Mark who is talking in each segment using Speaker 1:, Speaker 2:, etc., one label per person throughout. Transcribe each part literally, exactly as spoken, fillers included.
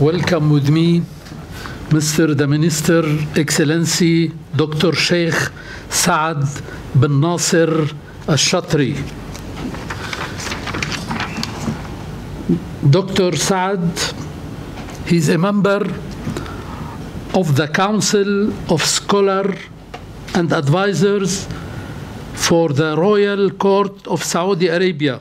Speaker 1: welcome with me Mister the Minister, Excellency Doctor Sheikh Saad bin Nasser Al-Shathri. Doctor Saad, he is a member of the Council of Scholars and Advisors for the Royal Court of Saudi Arabia.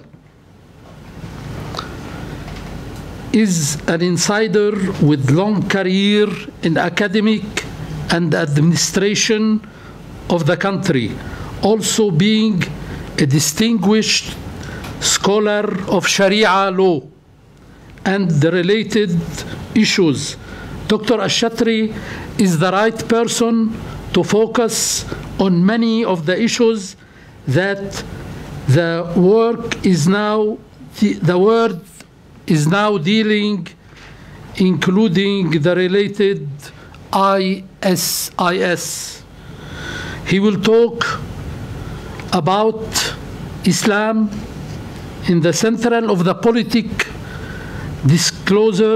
Speaker 1: Is an insider with long career in academic and administration of the country, also being a distinguished scholar of Sharia law and the related issues. Doctor Al-Shathri is the right person to focus on many of the issues that the work is now, the world is now dealing, including the related I S I S. He will talk about Islam in the central of the politic disclosure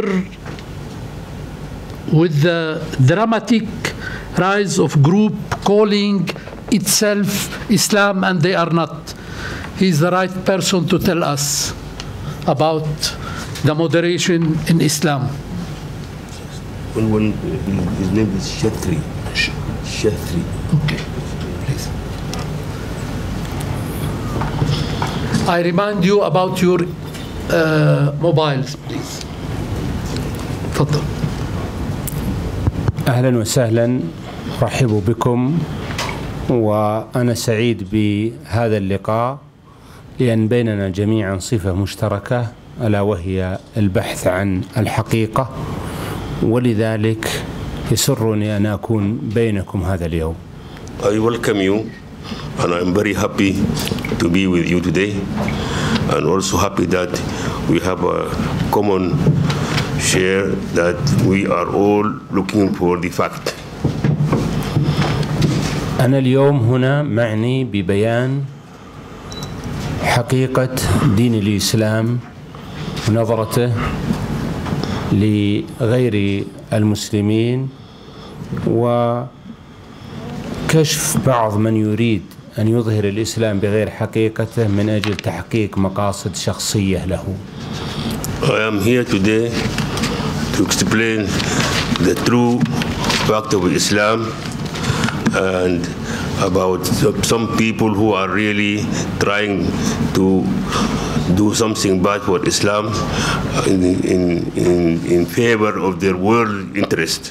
Speaker 1: with the dramatic rise of group calling itself Islam and they are not. He is the right person to tell us about the moderation in Islam.
Speaker 2: One, one, his name is Shathri. Shathri.
Speaker 1: Okay, please. I remind you about your uh, mobiles, please. تفضل.
Speaker 3: أهلا وسهلا، رحبوا بكم، وأنا سعيد بهذا اللقاء لأن بيننا جميعا صفة مشتركة ألا وهي البحث عن الحقيقة، ولذلك يسرني أن أكون بينكم هذا اليوم.
Speaker 2: I welcome you and I'm very happy to be with you today and also happy that we have a common share that we are all looking for the fact.
Speaker 3: أنا اليوم هنا معني ببيان حقيقة دين الإسلام ونظرته لغير المسلمين وكشف بعض من يريد أن يظهر الإسلام بغير حقيقته من أجل تحقيق مقاصد شخصية له.
Speaker 2: I am here today to explain the true fact of Islam and about some people who are really trying to do something bad for Islam in, in, in, in favor of their world interest.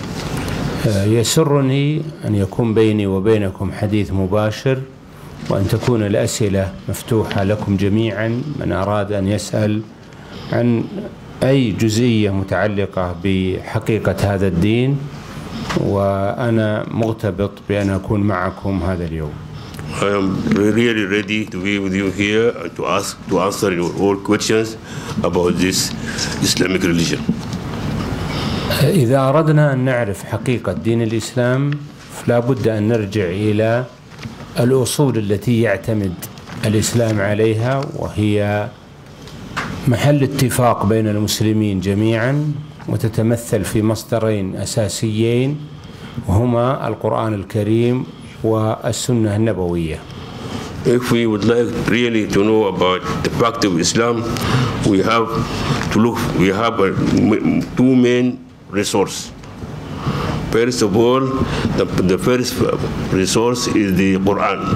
Speaker 3: يسرني أن يكون بيني وبينكم حديث مباشر وأن تكون الأسئلة مفتوحة لكم جميعا من أراد أن يسأل عن أي جزئية متعلقة بحقيقة هذا الدين، وأنا مغتبط بأن أكون معكم هذا اليوم.
Speaker 2: I am really ready to be with you here and to ask to answer your all questions about this Islamic religion.
Speaker 3: إذا أردنا أن نعرف حقيقة دين الإسلام فلا بد أن نرجع إلى الأصول التي يعتمد الإسلام عليها، وهي محل اتفاق بين المسلمين جميعا وتتمثل في مصدرين أساسيين وهما القرآن الكريم والسنة النبوية.
Speaker 2: If we would like really to know about the fact of Islam, we have to look, we have a, two main resources. First of all, the, the first resource is the Quran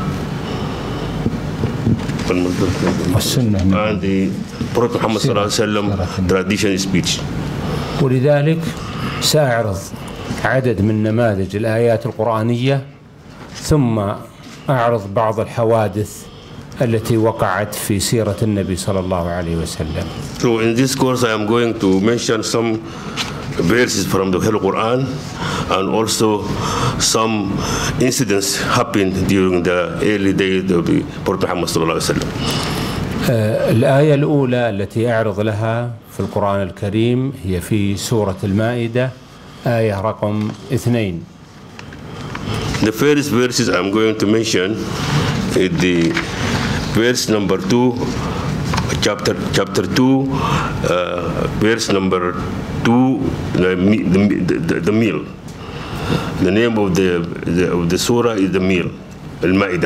Speaker 2: and the Prophet Muhammad sallallahu alaihi wasallam tradition speech.
Speaker 3: ولذلك سأعرض عدد من نماذج الآيات القرآنية ثم أعرض بعض الحوادث التي وقعت في سيرة النبي صلى الله عليه وسلم.
Speaker 2: So in this course I am going to mention some verses from the Holy Quran and also some incidents happened during the early days of the Prophet Muhammad صلى الله عليه وسلم.
Speaker 3: الآية الأولى التي أعرض لها في القرآن الكريم هي في سورة المائدة آية رقم اثنين.
Speaker 2: The first verses I'm going to mention is the verse number two, chapter chapter two, uh, verse number to the, the, the, the meal. The name of the, the, of the surah is the meal, Al-Ma'idah.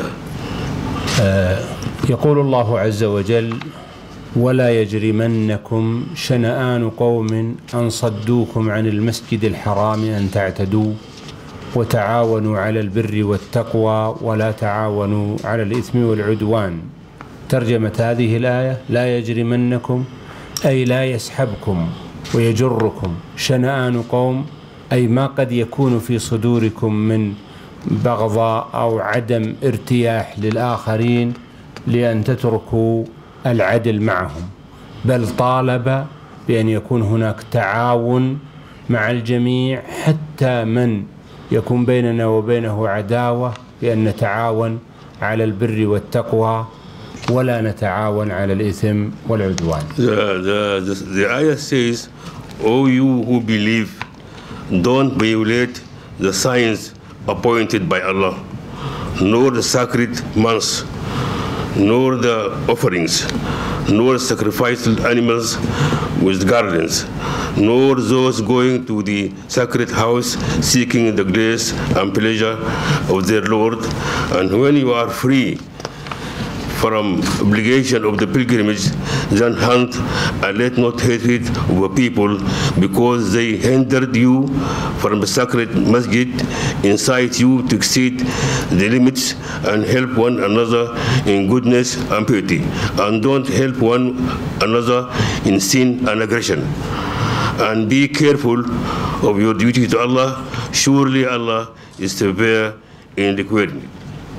Speaker 3: يقول الله عز وجل ولا يجرمنكم شنآن قوم أن صدوكم عن المسجد الحرام أن تعتدوا وتعاونوا على البر والتقوى ولا تعاونوا على الإثم والعدوان. ترجمة هذه الآية لا يجرمنكم أي لا يسحبكم ويجركم شنآن قوم، أي ما قد يكون في صدوركم من بغضاء أو عدم ارتياح للآخرين لأن تتركوا العدل معهم، بل طالب بأن يكون هناك تعاون مع الجميع حتى من يكون بيننا وبينه عداوة، بأن نتعاون على البر والتقوى ولا نتعاون على الإثم والعدوان.
Speaker 2: The, the, the, the ayah says, O you who believe, don't violate the signs appointed by Allah, nor the sacred months, nor the offerings, nor sacrificed animals with gardens, nor those going to the sacred house seeking the grace and pleasure of their Lord. And when you are free from obligation of the pilgrimage, then hunt and let not hatred of a people because they hindered you from the sacred masjid, incite you to exceed the limits and help one another in goodness and piety, and don't help one another in sin and aggression. And be careful of your duty to Allah. Surely Allah is severe in requiring.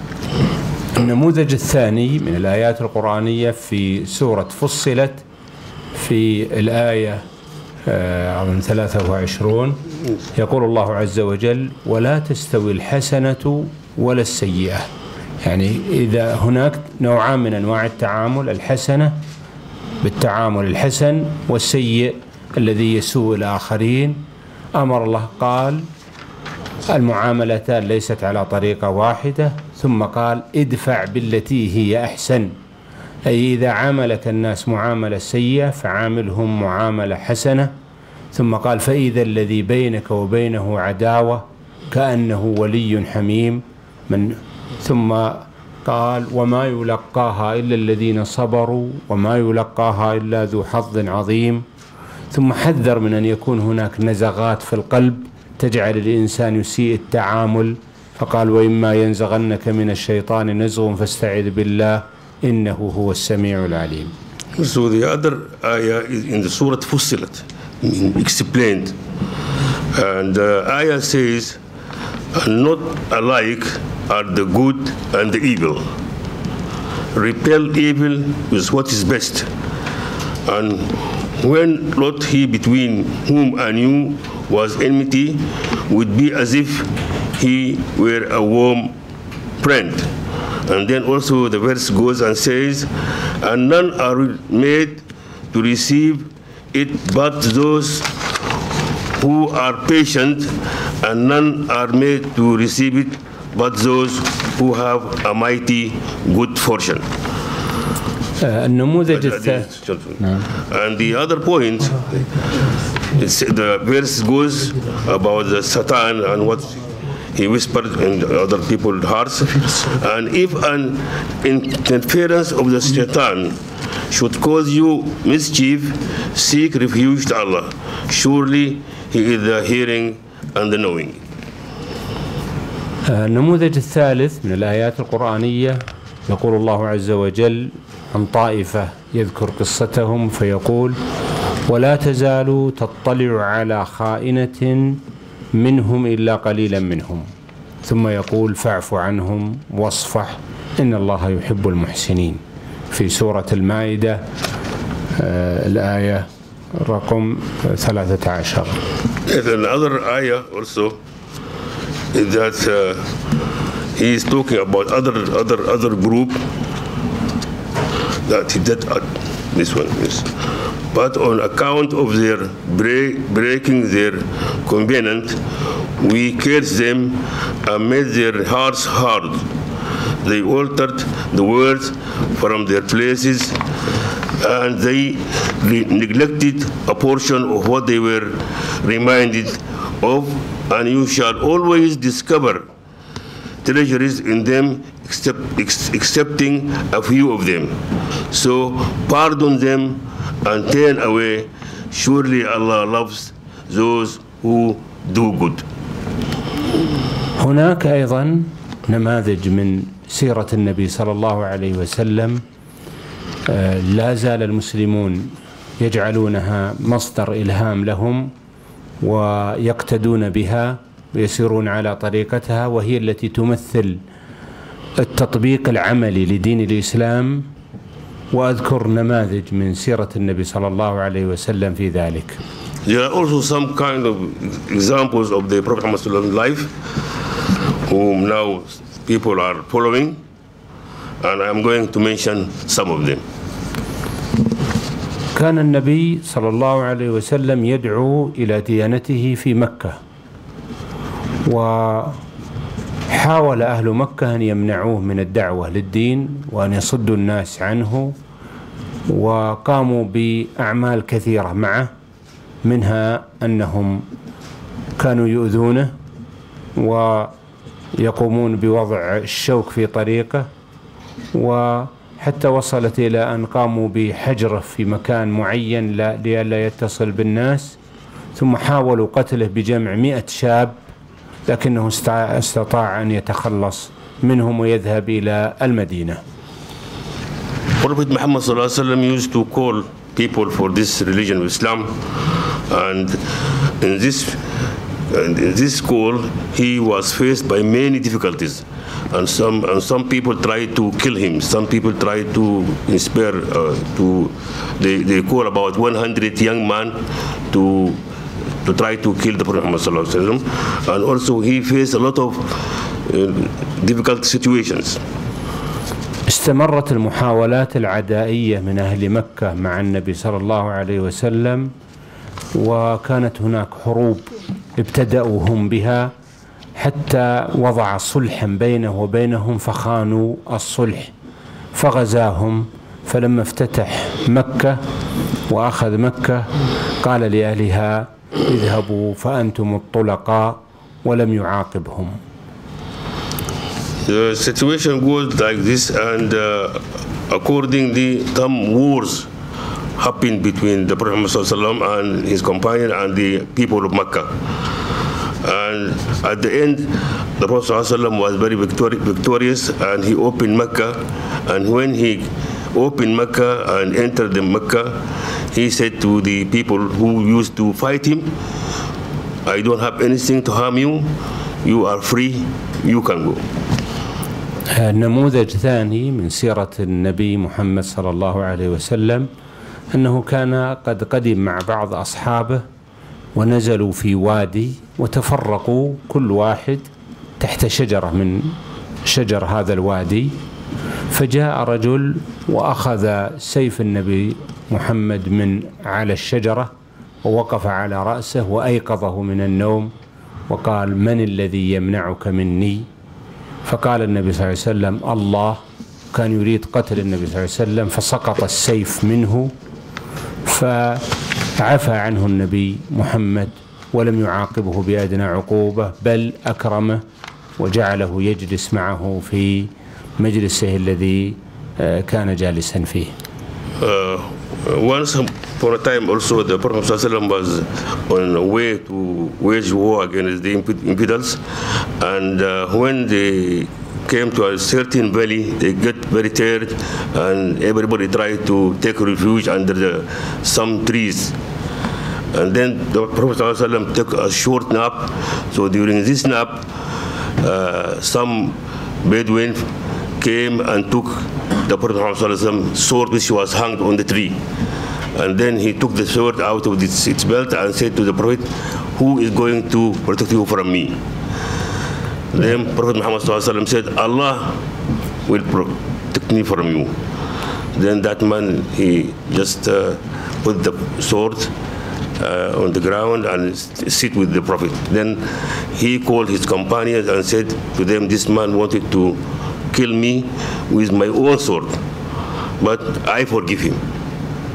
Speaker 3: النموذج الثاني من الآيات القرآنية في سورة فصلت في الآية ثلاثة وعشرين يقول الله عز وجل ولا تستوي الحسنة ولا السيئة. يعني إذا هناك نوعان من أنواع التعامل، الحسنة بالتعامل الحسن والسيء الذي يسوء الآخرين، أمر الله قال المعاملتان ليست على طريقة واحدة، ثم قال ادفع بالتي هي أحسن، أي إذا عاملك الناس معاملة سيئة فعاملهم معاملة حسنة. ثم قال فإذا الذي بينك وبينه عداوة كأنه ولي حميم من. ثم قال وما يلقاها إلا الذين صبروا وما يلقاها إلا ذو حظ عظيم. ثم حذر من أن يكون هناك نزغات في القلب تجعل الإنسان يسيء التعامل، فقال وإما ينزغنك من الشيطان نزغ فاستعذ بالله إنه هو السميع العليم.
Speaker 2: So the other ayah is in the Surah Fussilat, explained. And the ayah says, not alike are the good and the evil. Repel evil with what is best. And when not he between whom and you was enmity, would be as if he were a warm friend. And then also the verse goes and says, and none are made to receive it but those who are patient, and none are made to receive it but those who have a mighty good fortune.
Speaker 3: النموذج الثاني.
Speaker 2: And the other point, it's, the verse goes about the Satan and what he whispered in other people's hearts. And if an interference of the Satan should cause you mischief, seek refuge to Allah. Surely he is the hearing and the knowing.
Speaker 3: النموذج الثالث من الآيات القرآنية يقول الله عز وجل عن طائفة يذكر قصتهم فيقول ولا تزال تطلع على خائنة منهم إلا قليلا منهم، ثم يقول فاعف عنهم واصفح إن الله يحب المحسنين في سورة المائدة الآية رقم ثلاثة عشر.
Speaker 2: Another ayah also is that uh, he is talking about other other other group that he did uh, this one is, but on account of their break, breaking their covenant, we cursed them and made their hearts hard. They altered the words from their places and they neglected a portion of what they were reminded of, and you shall always discover treasures in them, except, ex, excepting a few of them. So pardon them and turn away. Surely Allah loves those who do good.
Speaker 3: هناك أيضا نماذج من سيرة النبي صلى الله عليه وسلم لا زال المسلمون يجعلونها مصدر إلهام لهم ويقتدون بها ويسيرون على طريقتها، وهي التي تمثل التطبيق العملي لدين الإسلام. وأذكر نماذج من سيرة النبي صلى الله عليه وسلم في ذلك.
Speaker 2: There are also some kind of examples of the Prophet Muhammad's life, whom now people are following, and I'm going to mention some of them.
Speaker 3: كان النبي صلى الله عليه وسلم يدعو إلى ديانته في مكة، وحاول أهل مكة أن يمنعوه من الدعوة للدين وأن يصدوا الناس عنه، وقاموا بأعمال كثيرة معه، منها أنهم كانوا يؤذونه ويقومون بوضع الشوك في طريقه، وحتى وصلت إلى أن قاموا بحجره في مكان معين لئلا يتصل بالناس، ثم حاولوا قتله بجمع مئة شاب، لكنه استطاع أن يتخلص منهم ويذهب إلى المدينة.
Speaker 2: Prophet Muhammad sallallahu alaihi wasallam used to call people for this religion of Islam, and in this in this call he was faced by many difficulties, and some and some people tried to kill him. Some people tried to inspire uh, to they they call about one hundred young men to to try to kill the Prophet Muhammad sallallahu alaihi wasallam, and also he faced a lot of uh, difficult situations.
Speaker 3: استمرت المحاولات العدائية من أهل مكة مع النبي صلى الله عليه وسلم، وكانت هناك حروب ابتدأوا هم بها حتى وضع صلحا بينه وبينهم، فخانوا الصلح فغزاهم. فلما افتتح مكة وأخذ مكة قال لأهلها اذهبوا فأنتم الطلقاء، ولم يعاقبهم.
Speaker 2: The situation goes like this, and uh, accordingly, some wars happened between the Prophet ﷺ and his companion and the people of Mecca. And at the end, the Prophet ﷺ was very victori victorious, and he opened Mecca. And when he opened Mecca and entered the Mecca, he said to the people who used to fight him, I don't have anything to harm you. You are free. You can go.
Speaker 3: نموذج ثاني من سيرة النبي محمد صلى الله عليه وسلم أنه كان قد قدم مع بعض أصحابه ونزلوا في وادي، وتفرقوا كل واحد تحت شجرة من شجر هذا الوادي، فجاء رجل وأخذ سيف النبي محمد من على الشجرة ووقف على رأسه وأيقظه من النوم وقال من الذي يمنعك مني؟ فقال النبي صلى الله عليه وسلم الله. كان يريد قتل النبي صلى الله عليه وسلم، فسقط السيف منه، فعفى عنه النبي محمد ولم يعاقبه بأدنى عقوبة، بل أكرمه وجعله يجلس معه في مجلسه الذي كان جالسا فيه.
Speaker 2: Uh, once upon a time also the Prophet ﷺ was on a way to wage war against the infidels, and uh, when they came to a certain valley, they get very tired, and everybody tried to take refuge under the, some trees. And then the Prophet ﷺ took a short nap. So during this nap, uh, some Bedouin came and took the Prophet ﷺ's sword, which was hung on the tree. And then he took the sword out of its, its belt and said to the Prophet, who is going to protect you from me? Then Prophet Muhammad ﷺ said, Allah will protect me from you. Then that man, he just uh, put the sword uh, on the ground and sit with the Prophet. Then he called his companions and said to them, this man wanted to kill me with my own sword, but I forgive him.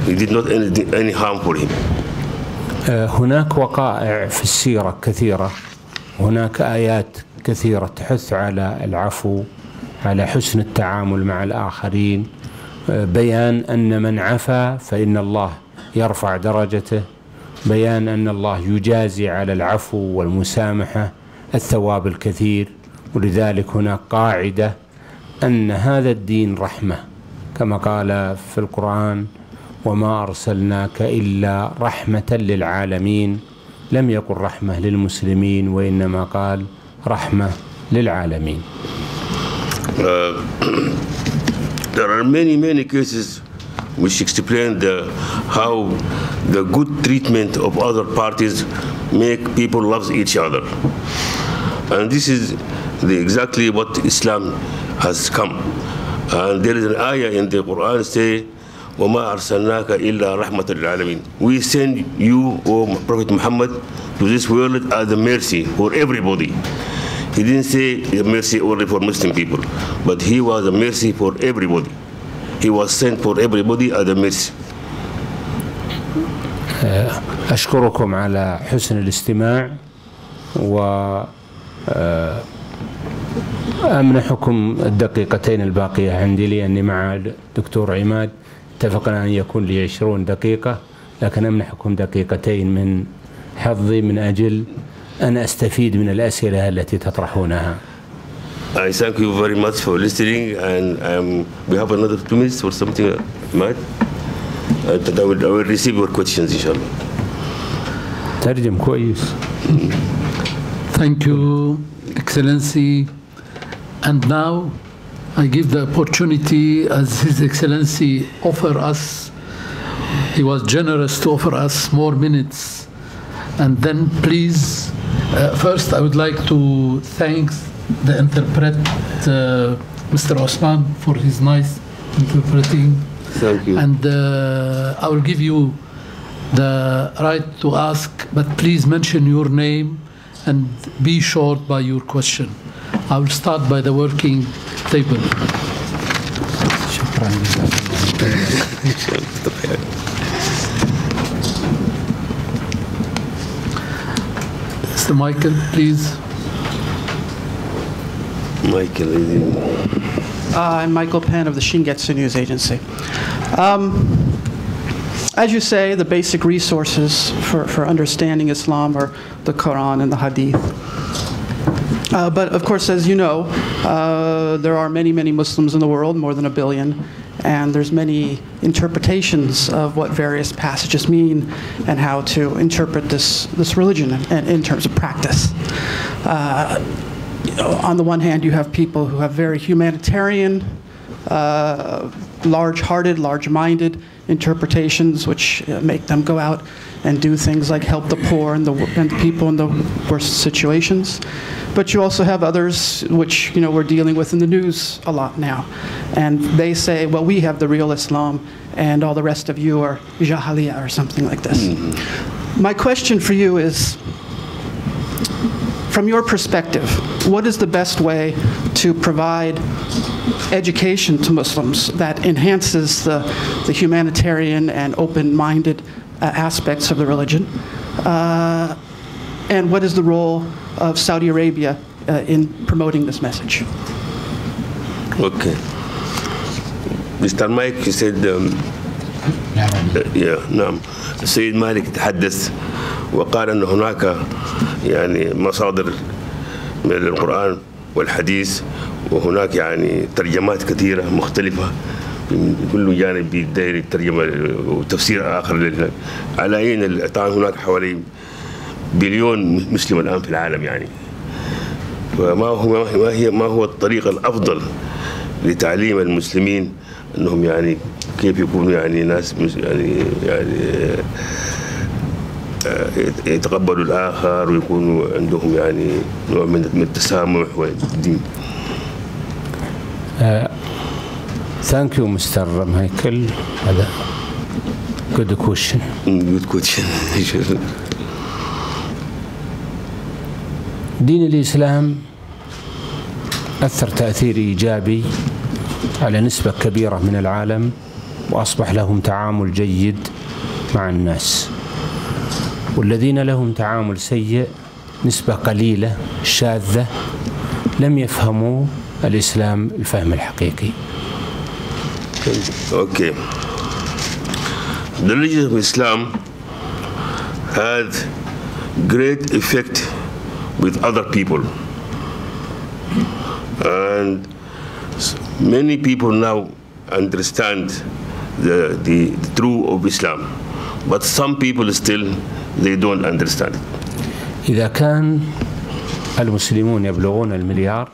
Speaker 2: he did not any, any harm for him.
Speaker 3: هناك وقائع في السيرة كثيرة، هناك آيات كثيرة تحث على العفو، على حسن التعامل مع الآخرين، بيان أن من عفا فإن الله يرفع درجته، بيان أن الله يجازي على العفو والمسامحة الثواب الكثير. ولذلك هناك قاعدة أن هذا الدين رحمة، كما قال في القرآن: وما أرسلناك إلا رحمة للعالمين. لم يقل رحمة للمسلمين، وإنما قال رحمة للعالمين.
Speaker 2: Uh, there are many, many cases which explain the, how the good treatment of other parties make people love each other. And this is the, exactly what Islam has come. And there is an ayah in the Quran say, وَمَا أَرْسَلْنَاكَ إِلَّا رَحْمَةً لِلْعَالَمِينَ. We send you, O Prophet Muhammad, to this world as a mercy for everybody. He didn't say a mercy only for Muslim people, but he was a mercy for everybody. He was sent for everybody as a mercy.
Speaker 3: أشكركم على حسن الاستماع، وأمنحكم الدقيقتين الباقية عندي، لأني مع الدكتور عماد اتفقنا أن يكون لي عشرون دقيقة، لكن أمنحكم دقيقتين من حظي من أجل أن أستفيد من الأسئلة التي تطرحونها.
Speaker 2: I thank you very much for listening, and um, we have another two minutes or something, Matt. Uh, I will, I will receive your questions, inshallah.
Speaker 3: ترجم كويس.
Speaker 1: Thank you, Excellency. And now I give the opportunity, as His Excellency offer us, he was generous to offer us more minutes. And then please, uh, first I would like to thank the interpret, uh, Mister Osman, for his nice interpreting.
Speaker 2: Thank you.
Speaker 1: And uh, I will give you the right to ask, but please mention your name and be short by your question. I will start by the working table. Mister Michael, please.
Speaker 2: Michael,
Speaker 4: uh, I'm Michael Penn of the Shingetsu News Agency. Um, as you say, the basic resources for, for understanding Islam are the Quran and the Hadith. Uh, but of course, as you know, uh, there are many, many Muslims in the world, more than a billion, and there's many interpretations of what various passages mean and how to interpret this, this religion in, in terms of practice. Uh, you know, on the one hand, you have people who have very humanitarian, uh, large-hearted, large-minded interpretations which uh, make them go out and do things like help the poor and the, and the people in the worst situations. But you also have others which, you know, we're dealing with in the news a lot now. And they say, well, we have the real Islam and all the rest of you are Jahiliyyah or something like this. Mm-hmm. My question for you is, from your perspective, what is the best way to provide education to Muslims that enhances the, the humanitarian and open-minded uh, aspects of the religion? Uh, and what is the role of Saudi Arabia uh, in promoting this message?
Speaker 2: Okay. Mister Mike, he said, um, yeah, نعم. السيد مالك تحدث وقال أن هناك يعني مصادر من القرآن والحديث، وهناك يعني ترجمات كثيرة مختلفة من كل جانب بيدير الترجمة وتفسير آخر. على أين طبعا هناك حوالي بليون مسلم الآن في العالم يعني. فما هو ما هي ما هو الطريقة الأفضل لتعليم المسلمين أنهم يعني كيف يكونوا يعني ناس يعني يعني يتقبلوا الآخر ويكونوا عندهم يعني نوع من التسامح والدين.
Speaker 3: Thank you, Mister Michael. هذا good question.
Speaker 2: Good question.
Speaker 3: دين الإسلام أثر تأثير إيجابي على نسبة كبيرة من العالم، وأصبح لهم تعامل جيد مع الناس، والذين لهم تعامل سيء نسبة قليلة شاذة لم يفهموا الإسلام الفهم الحقيقي.
Speaker 2: Okay. The religion of Islam had great effect with other people, and many people now understand the, the, the truth of Islam, but some people still they don't understand it.
Speaker 3: إذا كان المسلمون يبلغون المليار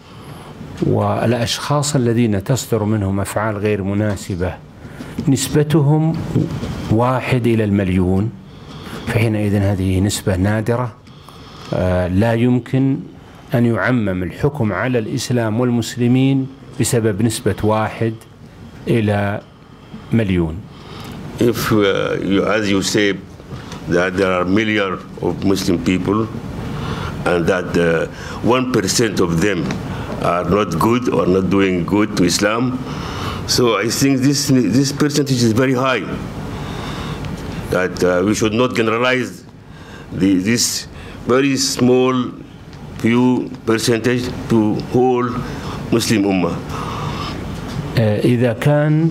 Speaker 3: والأشخاص الذين تصدر منهم أفعال غير مناسبة نسبتهم واحد إلى المليون، فحينئذ هذه نسبة نادرة، لا يمكن أن يعمم الحكم على الإسلام والمسلمين بسبب نسبة واحد إلى مليون.
Speaker 2: If uh, you, as you say that there are millions of Muslim people and that uh, one percent of them are not good or not doing good to Islam, so I think this this percentage is very high. That uh, we should not generalize the, this very small few percentage to whole Muslim Ummah.
Speaker 3: إذا كان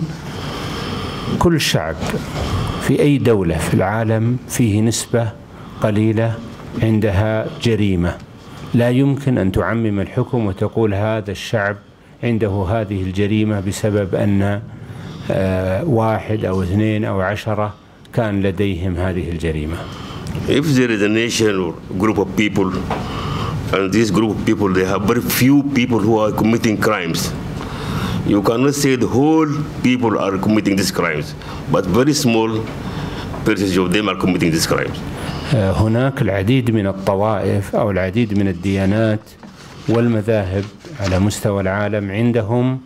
Speaker 3: كل شعب في أي دولة في العالم فيه نسبة قليلة عندها جريمة، لا يمكن أن تعمم الحكم وتقول هذا الشعب عنده هذه الجريمة بسبب أن واحد أو اثنين أو عشرة كان لديهم هذه الجريمة.
Speaker 2: If there is a nation or group of people, and this group of people they have very few people who are committing crimes, you cannot say the whole people are committing these crimes, but very small percentage of them are committing these crimes.
Speaker 3: هناك العديد من الطوائف أو العديد من الديانات والمذاهب على مستوى العالم عندهم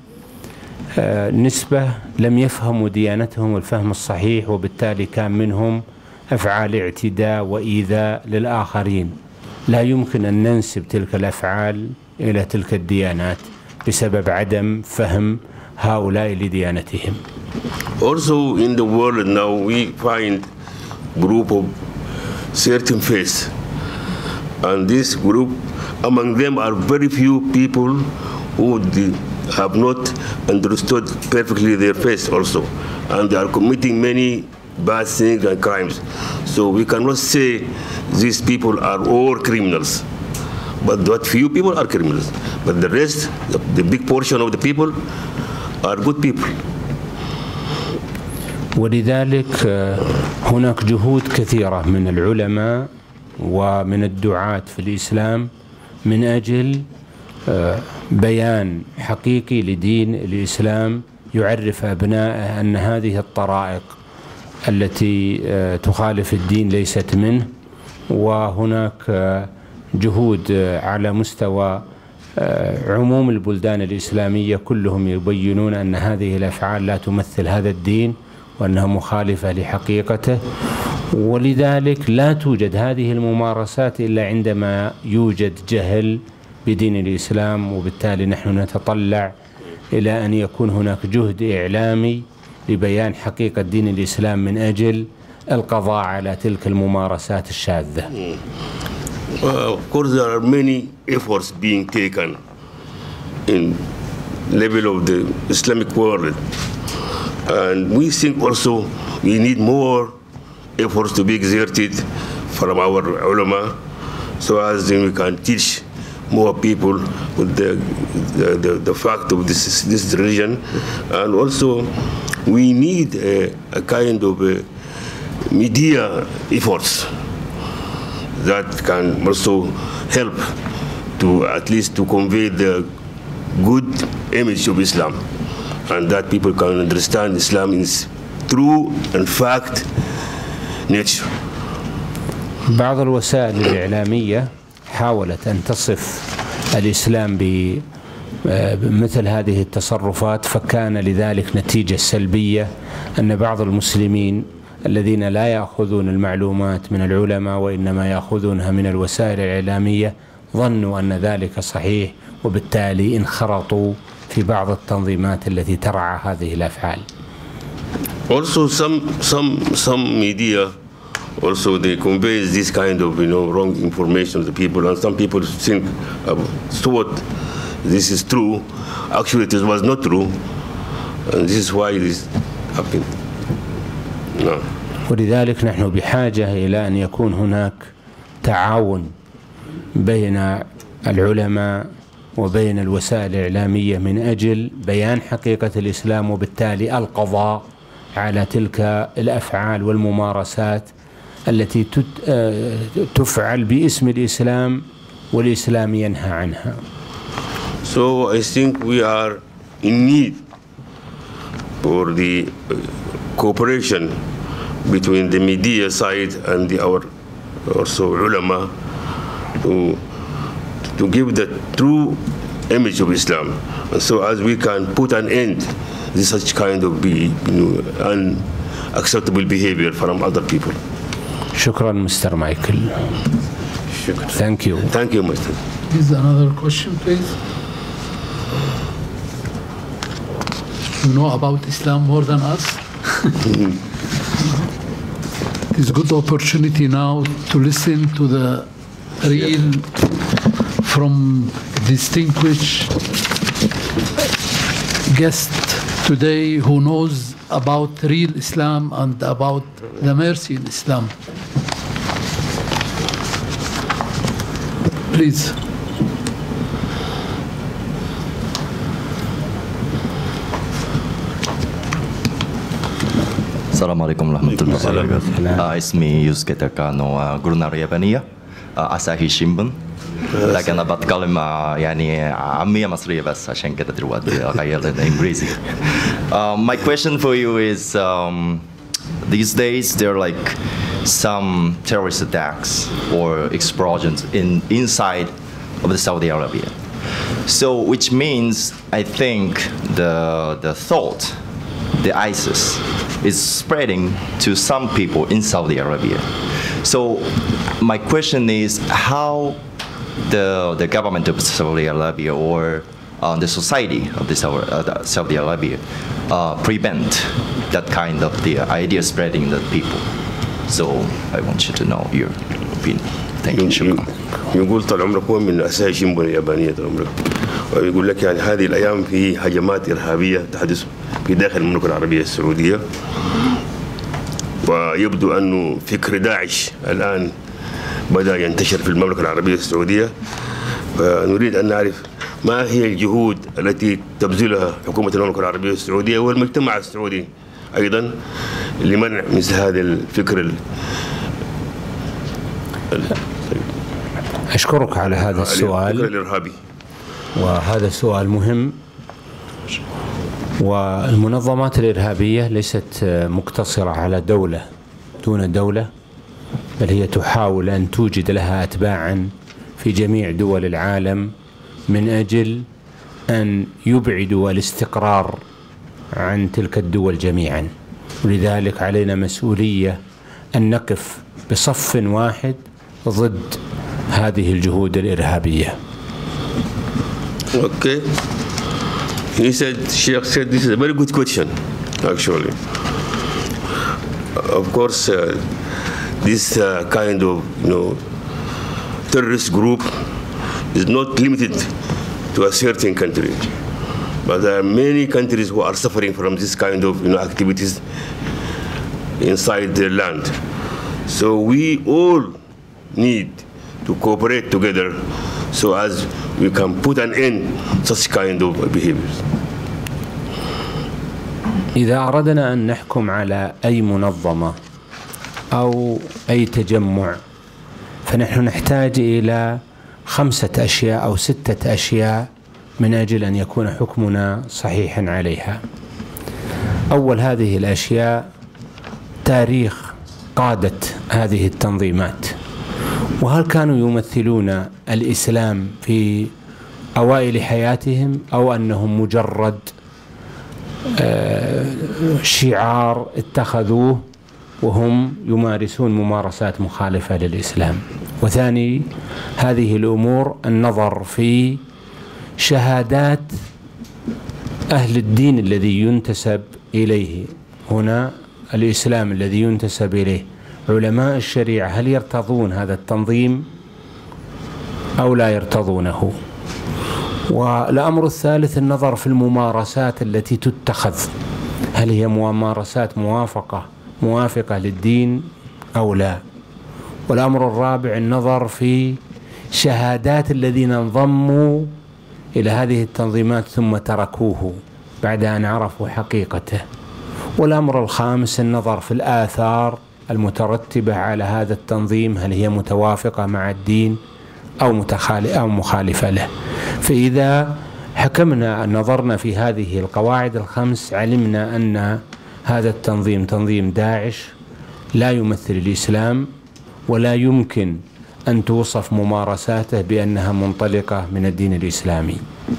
Speaker 3: نسبة لم يفهموا ديانتهم الفهم الصحيح، وبالتالي كان منهم أفعال اعتداء وإيذاء للآخرين. لا يمكن أن ننسب تلك الأفعال إلى تلك الديانات بسبب عدم فهم هؤلاء لديانتهم.
Speaker 2: Also in the world now we find group of certain faiths, and this group among them are very few people who have not understood perfectly their faith also, and they are committing many bad things and crimes. So we cannot say these people are all criminals, but that few people are criminals, but the rest, the, the big portion of the people are good people.
Speaker 3: ولذلك هناك جهود كثيرة من العلماء ومن الدعاة في الإسلام من أجل بيان حقيقي لدين الإسلام يعرف أبنائه أن هذه الطرائق التي تخالف الدين ليست منه. وهناك جهود على مستوى عموم البلدان الإسلامية كلهم يبينون أن هذه الأفعال لا تمثل هذا الدين وأنها مخالفة لحقيقته، ولذلك لا توجد هذه الممارسات إلا عندما يوجد جهل بدين الإسلام. وبالتالي نحن نتطلع إلى أن يكون هناك جهد إعلامي لبيان حقيقة دين الإسلام من أجل القضاء على تلك الممارسات الشاذة.
Speaker 2: Well, of course there are many efforts being taken in level of the Islamic world, and we think also we need more efforts to be exerted from our ulama, so as then we can teach more people with the the, the, the fact of this this religion. And also we need a, a kind of a media efforts that can also help to at least to convey the good image of Islam, and that people can understand Islam is true and fact nature.
Speaker 3: بعض الوسائل الإعلامية حاولت أن تصف الإسلام بمثل هذه التصرفات، فكان لذلك نتيجة سلبية أن بعض المسلمين الذين لا يأخذون المعلومات من العلماء وإنما يأخذونها من الوسائل الإعلامية ظنوا أن ذلك صحيح، وبالتالي انخرطوا في بعض التنظيمات التي ترعى هذه الأفعال.
Speaker 2: Also, some some some media also they convey this kind of you know wrong information to the people, and some people think uh, thought this is true. Actually, it was not true, and this is why this happened. No.
Speaker 3: ولذلك نحن بحاجة إلى أن يكون هناك تعاون بين العلماء وبين الوسائل الإعلامية من أجل بيان حقيقة الإسلام، وبالتالي القضاء على تلك الأفعال والممارسات التي تفعل باسم الإسلام والإسلام ينهى عنها.
Speaker 2: So I think we are in need for the cooperation between the media side and the, our also ulama to to give the true image of Islam, and so as we can put an end to such kind of be, you know, unacceptable behavior from other people.
Speaker 3: شكرا مستر مايكل.
Speaker 2: شكرا.
Speaker 3: Thank you.
Speaker 2: Thank you, Mister
Speaker 1: Is another question, please? You know about Islam more than us. It's a good opportunity now to listen to the real, from distinguished guest today who knows about real Islam and about the mercy in Islam. Please.
Speaker 5: Assalamualaikum warahmatullahi wabarakatuh. اسمي يوسف كانوا قلنا اليابانية أساهي شينبن، لكن أنا بتكلم يعني عامية مصرية بس عشان كده دلوقتي غيرت الإنجليزي. My question for you is um, these days there are like some terrorist attacks or explosions in inside of the Saudi Arabia. So which means I think the the thought, the ISIS is spreading to some people in Saudi Arabia. So my question is how the the government of Saudi Arabia or uh, the society of the Saudi, uh, Saudi Arabia uh, prevent that kind of the idea spreading the people. So I want you to know your opinion. Thank you. شكرا.
Speaker 2: يقول طال عمرك هو من أساس شينبن اليابانية طال عمرك، ويقول لك يعني هذه الأيام في هجمات إرهابية تحدث في داخل المملكة العربية السعودية، ويبدو أنه فكر داعش الآن بدأ ينتشر في المملكة العربية السعودية. فنريد أن نعرف ما هي الجهود التي تبذلها حكومة المملكة العربية السعودية والمجتمع السعودي أيضا لمنع مثل هذا الفكر ال...
Speaker 3: أشكرك على هذا السؤال.
Speaker 2: الفكر الإرهابي.
Speaker 3: وهذا سؤال مهم. والمنظمات الإرهابية ليست مقتصرة على دولة دون دولة، بل هي تحاول أن توجد لها أتباعا في جميع دول العالم من أجل أن يبعدوا الاستقرار عن تلك الدول جميعا. ولذلك علينا مسؤولية أن نقف بصف واحد ضد هذه الجهود الإرهابية.
Speaker 2: Okay. He said, Sheikh said this is a very good question, actually. Of course, uh, this uh, kind of you know terrorist group is not limited to a certain country, but there are many countries who are suffering from this kind of you know activities inside their land. So we all need to cooperate together so as we can put an end to such kind of behaviors.
Speaker 3: إذا أردنا أن نحكم على أي منظمة أو أي تجمع فنحن نحتاج إلى خمسة أشياء أو ستة أشياء من أجل أن يكون حكمنا صحيحا عليها. أول هذه الأشياء تاريخ قادة هذه التنظيمات، وهل كانوا يمثلون الإسلام في أوائل حياتهم أو أنهم مجرد شعار اتخذوه وهم يمارسون ممارسات مخالفة للإسلام. وثاني هذه الأمور النظر في شهادات أهل الدين الذي ينتسب إليه، هنا الإسلام الذي ينتسب إليه، علماء الشريعة هل يرتضون هذا التنظيم أو لا يرتضونه؟ والأمر الثالث النظر في الممارسات التي تتخذ، هل هي ممارسات موافقة موافقة للدين أو لا؟ والأمر الرابع النظر في شهادات الذين انضموا إلى هذه التنظيمات ثم تركوه بعد أن عرفوا حقيقته. والأمر الخامس النظر في الآثار المترتبة على هذا التنظيم، هل هي متوافقة مع الدين أو أو مخالفة له. فإذا حكمنا نظرنا في هذه القواعد الخمس علمنا أن هذا التنظيم تنظيم داعش لا يمثل الإسلام، ولا يمكن أن توصف ممارساته بأنها منطلقة من الدين الإسلامي.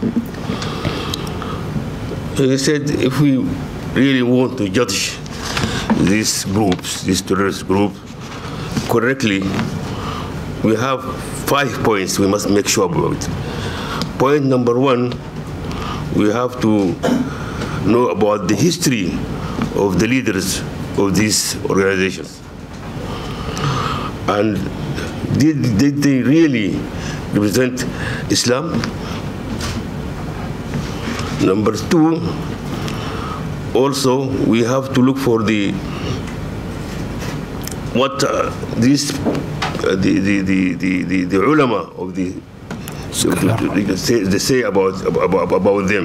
Speaker 2: He said if we really want to judge these groups, these terrorist groups, correctly, we have five points we must make sure about. Point number one, we have to know about the history of the leaders of these organizations. And did, did they really represent Islam? Number two, also we have to look for the what uh, these uh, the, the, the, the, the, the ulama of the so they say, they say about, about about them.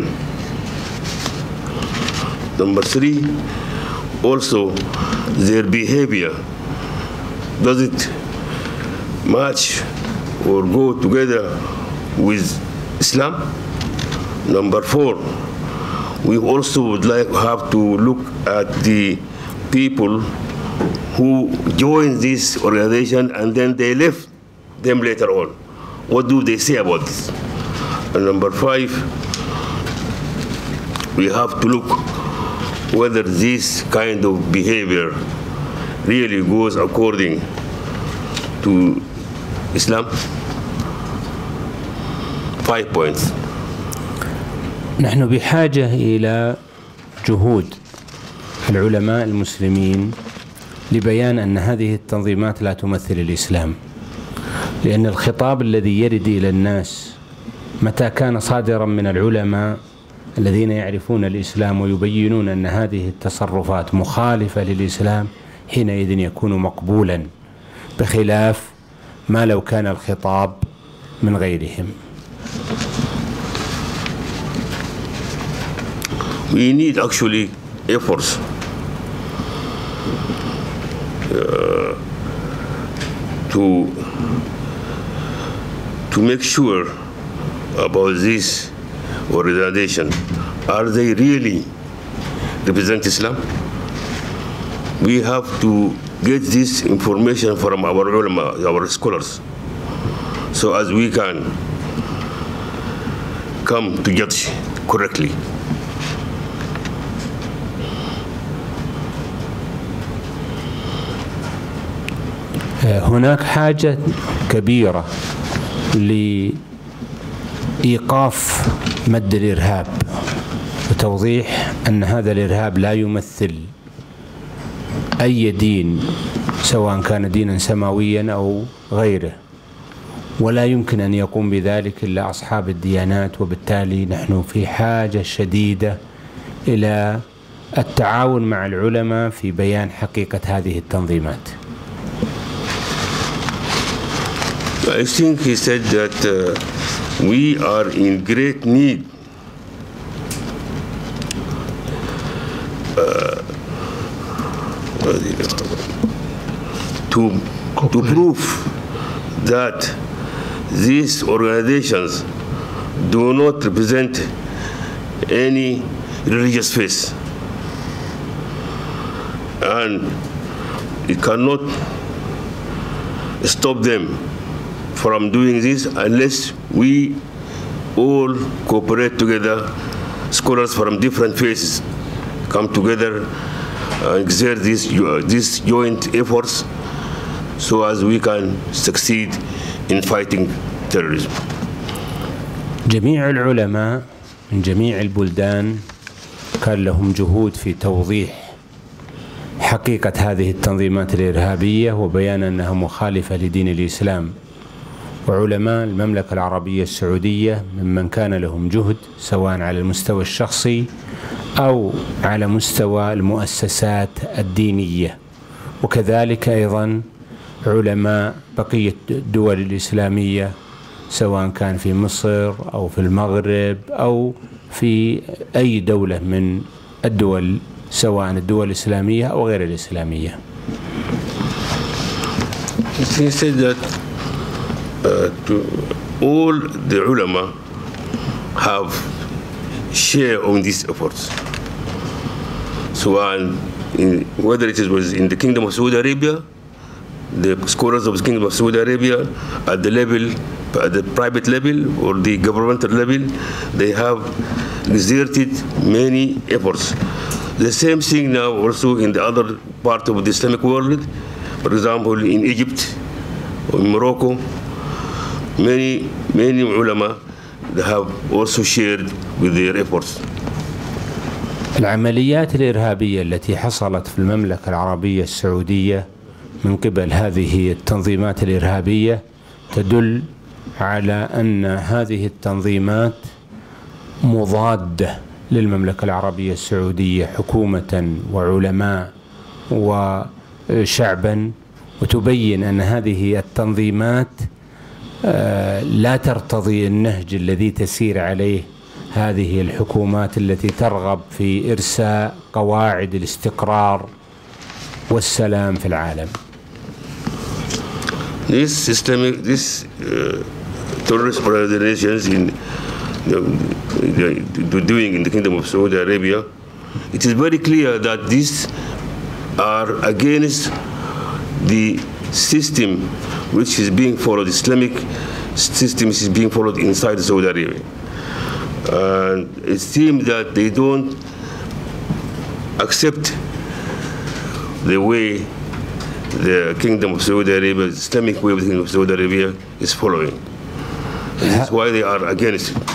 Speaker 2: Number three, also their behavior, does it match or go together with Islam? Number four, we also would like have to look at the people who joined this organization and then they left them later on. What do they say about this? And number five, we have to look whether this kind of behavior really goes according to Islam. Five points.
Speaker 3: نحن بحاجة إلى جهود العلماء المسلمين لبيان أن هذه التنظيمات لا تمثل الإسلام، لأن الخطاب الذي يرد إلى الناس متى كان صادرا من العلماء الذين يعرفون الإسلام ويبينون أن هذه التصرفات مخالفة للإسلام حينئذ يكون مقبولا، بخلاف ما لو كان الخطاب من غيرهم.
Speaker 2: We need actually efforts uh, to to make sure about this organization. Are they really represent Islam? We have to get this information from our ulama, our scholars, so as we can come to judge correctly.
Speaker 3: هناك حاجة كبيرة لإيقاف مد الإرهاب وتوضيح أن هذا الإرهاب لا يمثل أي دين سواء كان دينا سماويا أو غيره، ولا يمكن أن يقوم بذلك إلا أصحاب الديانات، وبالتالي نحن في حاجة شديدة إلى التعاون مع العلماء في بيان حقيقة هذه التنظيمات.
Speaker 2: I think he said that uh, we are in great need uh, to, to prove that these organizations do not represent any religious faith, and it cannot stop them from doing this unless we all cooperate together, scholars from different faiths come together and exert these, uh, these joint efforts so as we can succeed in fighting terrorism.
Speaker 3: جميع العلماء من جميع البلدان كان لهم جهود في توضيح حقيقة هذه التنظيمات الإرهابية وبيان أنها مخالفة لدين الإسلام. وعلماء المملكة العربية السعودية ممن كان لهم جهد سواء على المستوى الشخصي أو على مستوى المؤسسات الدينية، وكذلك أيضا علماء بقية الدول الإسلامية سواء كان في مصر أو في المغرب أو في أي دولة من الدول سواء الدول الإسلامية أو غير الإسلامية.
Speaker 2: He said that uh, to all the ulama have share on these efforts. So uh, in, whether it was in the Kingdom of Saudi Arabia, the scholars of the Kingdom of Saudi Arabia at the level, at the private level or the governmental level, they have exerted many efforts. The same thing now also in the other part of the Islamic world. For example, in Egypt or in Morocco, many, many ulama have also shared with their efforts.
Speaker 3: العمليات الإرهابية التي حصلت في المملكة العربية السعودية من قبل هذه التنظيمات الإرهابية تدل على أن هذه التنظيمات مضادة للمملكة العربية السعودية حكومة وعلماء وشعبا، وتبين أن هذه التنظيمات لا ترتضي النهج الذي تسير عليه هذه الحكومات التي ترغب في إرساء قواعد الاستقرار والسلام في العالم.
Speaker 2: This systemic, this uh, terrorist organizations in uh, doing in the Kingdom of Saudi Arabia, it is very clear that these are against the system which is being followed, Islamic system is being followed inside Saudi Arabia. And it seems that they don't accept the way the Kingdom of Saudi Arabia, the Islamic way of the Kingdom of Saudi Arabia is following. This is why they are against it.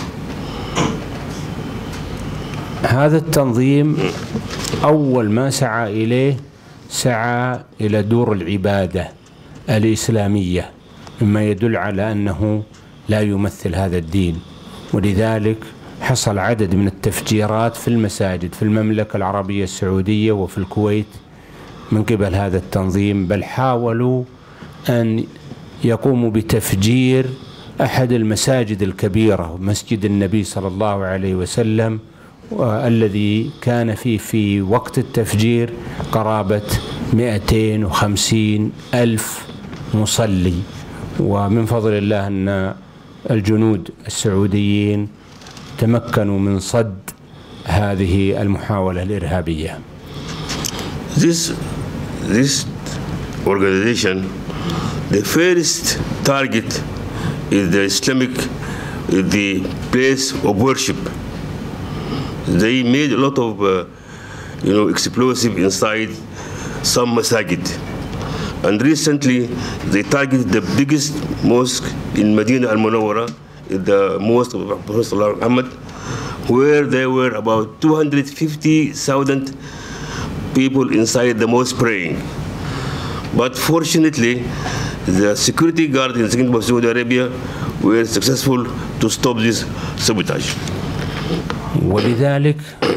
Speaker 3: هذا التنظيم أول ما سعى إليه سعى إلى دور العبادة الإسلامية، مما يدل على أنه لا يمثل هذا الدين، ولذلك حصل عدد من التفجيرات في المساجد في المملكة العربية السعودية وفي الكويت من قبل هذا التنظيم، بل حاولوا أن يقوموا بتفجير أحد المساجد الكبيرة، مسجد النبي صلى الله عليه وسلم، الذي كان فيه في وقت التفجير قرابة مئتين وخمسين ألف مصلي. ومن فضل الله أن الجنود السعوديين تمكنوا من صد هذه المحاولة الإرهابية.
Speaker 2: This, this organization, the first target is the Islamic, the place of worship. They made a lot of, uh, you know, explosive inside some masajid. And recently, they targeted the biggest mosque in Medina Al-Munawwara, the mosque of Prophet Muhammad, where there were about two hundred fifty thousand people inside the mosque praying. But fortunately, the security guard in the Kingdom of Saudi Arabia were successful to stop this sabotage.
Speaker 3: ولذلك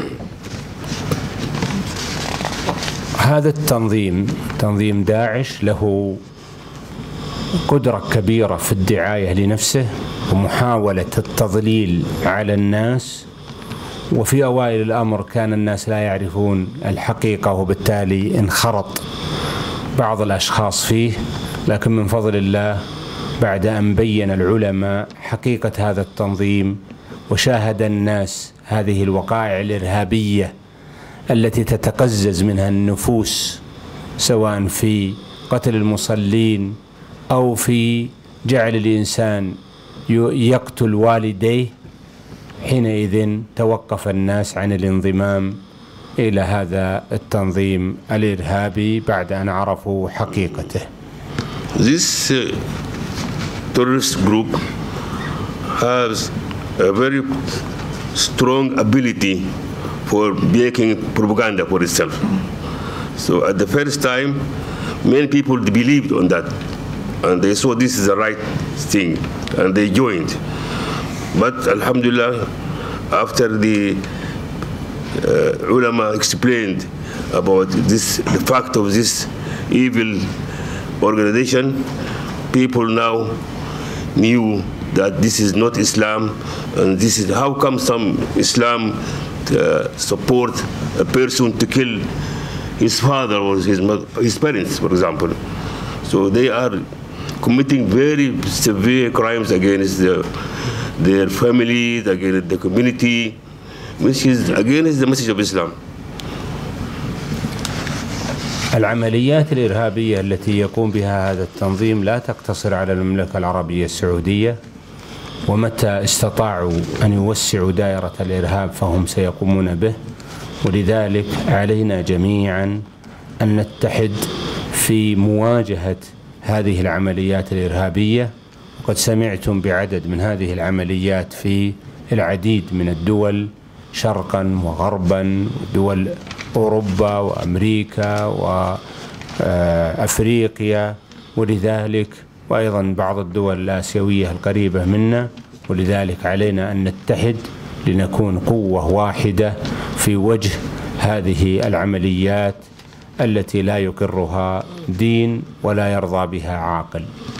Speaker 3: هذا التنظيم تنظيم داعش له قدرة كبيرة في الدعاية لنفسه ومحاولة التضليل على الناس، وفي أوائل الأمر كان الناس لا يعرفون الحقيقة وبالتالي انخرط بعض الأشخاص فيه، لكن من فضل الله بعد أن بين العلماء حقيقة هذا التنظيم وشاهد الناس هذه الوقائع الإرهابية التي تتقزز منها النفوس سواء في قتل المصلين أو في جعل الإنسان يقتل والديه، حينئذ توقف الناس عن الانضمام إلى هذا التنظيم الإرهابي بعد أن عرفوا حقيقته.
Speaker 2: This uh, terrorist group has a very strong ability for making propaganda for itself. So at the first time, many people believed on that, and they saw this is the right thing, and they joined. But Alhamdulillah, after the uh, ulama explained about this, the fact of this evil organization, people now knew that this is not Islam, and this is how come some Islam uh, support a person to kill his father or his mother, his parents, for example. So they are committing very severe crimes against the, their families, against the community, which is against the message of Islam.
Speaker 3: العمليات الإرهابية التي يقوم بها هذا التنظيم لا تقتصر على المملكة العربية السعودية، ومتى استطاعوا أن يوسعوا دائرة الإرهاب فهم سيقومون به، ولذلك علينا جميعا أن نتحد في مواجهة هذه العمليات الإرهابية. وقد سمعتم بعدد من هذه العمليات في العديد من الدول شرقا وغربا، دول أوروبا وأمريكا وأفريقيا، ولذلك وأيضا بعض الدول الآسيوية القريبة منا، ولذلك علينا أن نتحد لنكون قوة واحدة في وجه هذه العمليات التي لا يقرها دين ولا يرضى بها عاقل.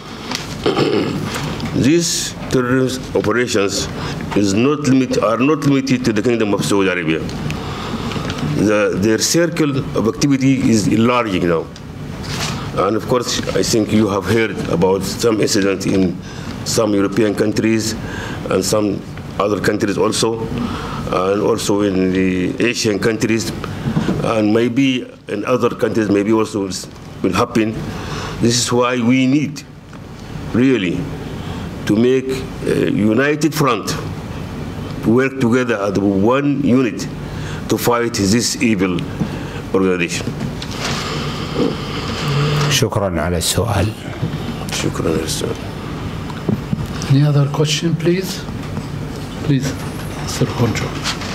Speaker 2: These terrorist operations is not limit, are not limited to the Kingdom of Saudi Arabia. The, their circle of activity is enlarging now. And of course, I think you have heard about some incidents in some European countries and some other countries also, and also in the Asian countries, and maybe in other countries maybe also will happen. This is why we need really to make a united front, to work together as one unit to fight this evil organization.
Speaker 3: شكرا على السؤال.
Speaker 2: شكرا على السؤال.
Speaker 1: Any other question, please? Please, Mister Concho.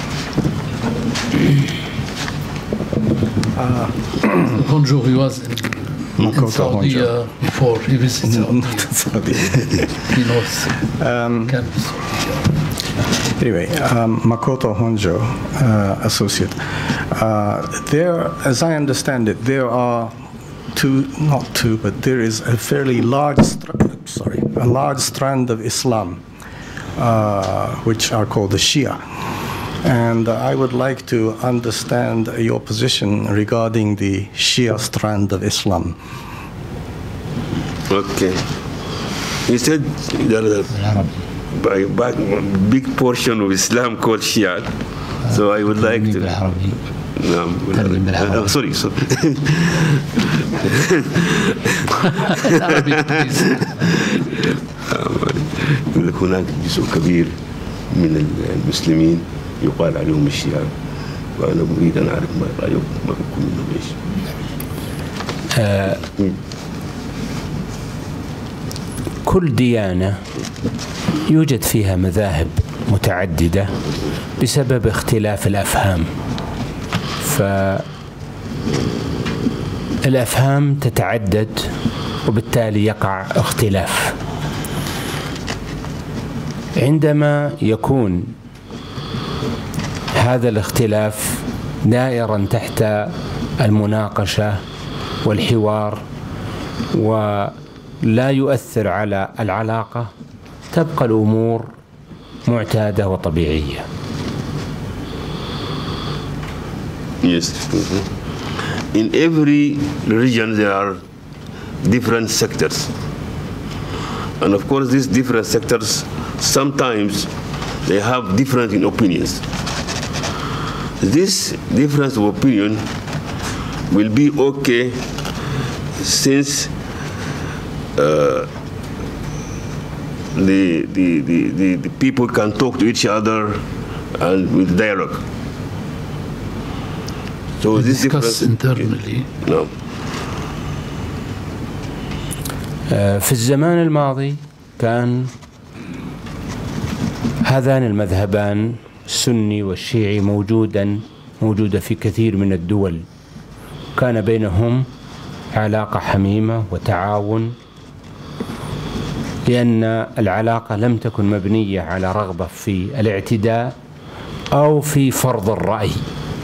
Speaker 1: Concho, he was in, in Saudi uh, before he visited Saudi. He knows.
Speaker 6: Um, Anyway, um, Makoto Honjo, uh, associate. Uh, there, as I understand it, there are two, not two, but there is a fairly large, sorry, a large strand of Islam, uh, which are called the Shia. And I would like to understand your position regarding the Shia strand of Islam.
Speaker 2: Okay. He said there is a by, by big portion of Islam called Shia. So I would like to. No, uh, sorry, sorry. هناك جزء كبير من المسلمين يقال عليهم الشيعة، وأنا أريد أن أعرف ما رأيكم ما بكم منهم إيش.
Speaker 3: كل ديانة يوجد فيها مذاهب متعددة بسبب اختلاف الأفهام، فالأفهام تتعدد وبالتالي يقع اختلاف. عندما يكون هذا الاختلاف دائرا تحت المناقشة والحوار ولا يؤثر على العلاقة، تبقى الأمور معتادة وطبيعية.
Speaker 2: Yes. Mm-hmm. In every region there are different sectors. And of course these different sectors, sometimes they have different in opinions. This difference of opinion will be okay since uh, the, the, the, the, the people can talk to each other and with dialogue. So
Speaker 1: we
Speaker 2: this
Speaker 1: discuss internally.
Speaker 2: No.
Speaker 3: في الزمان الماضي كان هذان المذهبان السني والشيعي موجودا موجودة في كثير من الدول، كان بينهم علاقة حميمة وتعاون، لأن العلاقة لم تكن مبنية على رغبة في الاعتداء أو في فرض الرأي.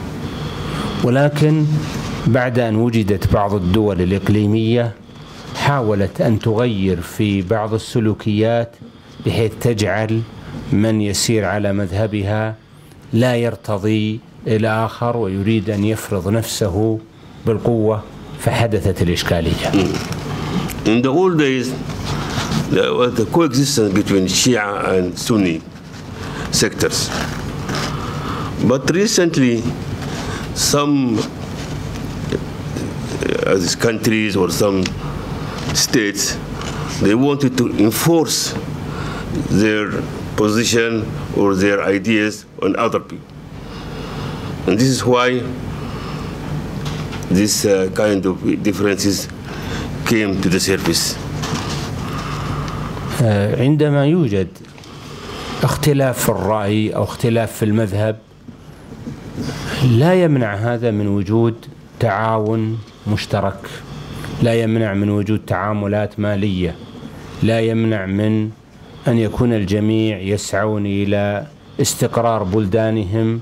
Speaker 3: ولكن بعد أن وجدت بعض الدول الإقليمية حاولت أن تغير في بعض السلوكيات بحيث تجعل من يسير على مذهبها لا يرتضي الآخر ويريد أن يفرض نفسه بالقوة، فحدثت الإشكالية.
Speaker 2: In the old days, there was the coexistence between Shia and Sunni sectors. But recently, some uh, countries or some states, they wanted to enforce their position or their ideas on other people. And this is why this uh, kind of differences came to the surface.
Speaker 3: عندما يوجد اختلاف في الرأي أو اختلاف في المذهب، لا يمنع هذا من وجود تعاون مشترك، لا يمنع من وجود تعاملات مالية، لا يمنع من أن يكون الجميع يسعون إلى استقرار بلدانهم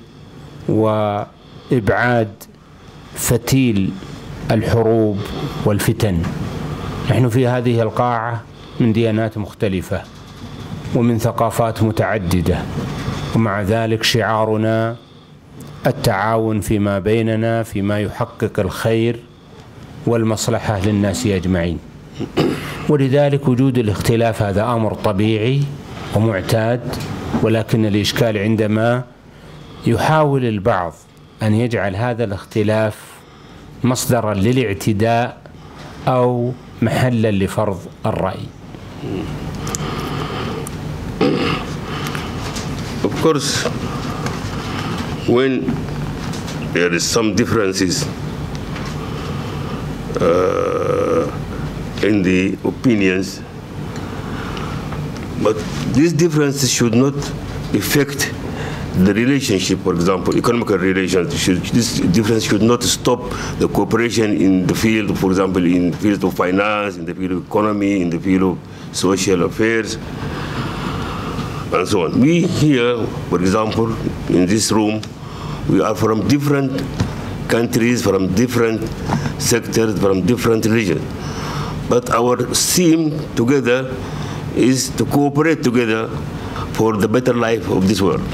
Speaker 3: وإبعاد فتيل الحروب والفتن. نحن في هذه القاعة من ديانات مختلفة ومن ثقافات متعددة، ومع ذلك شعارنا التعاون فيما بيننا فيما يحقق الخير والمصلحة للناس أجمعين. ولذلك وجود الاختلاف هذا أمر طبيعي ومعتاد، ولكن الإشكال عندما يحاول البعض أن يجعل هذا الاختلاف مصدرا للاعتداء أو محلا لفرض الرأي.
Speaker 2: Of course, when there is some differences uh, in the opinions, but these differences should not affect the relationship. For example, economical relations, should, this difference should not stop the cooperation in the field, for example, in the field of finance, in the field of economy, in the field of social affairs, and so on. We here, for example, in this room, we are from different countries, from different sectors, from different regions. But our theme together is to cooperate together for the better life of this world.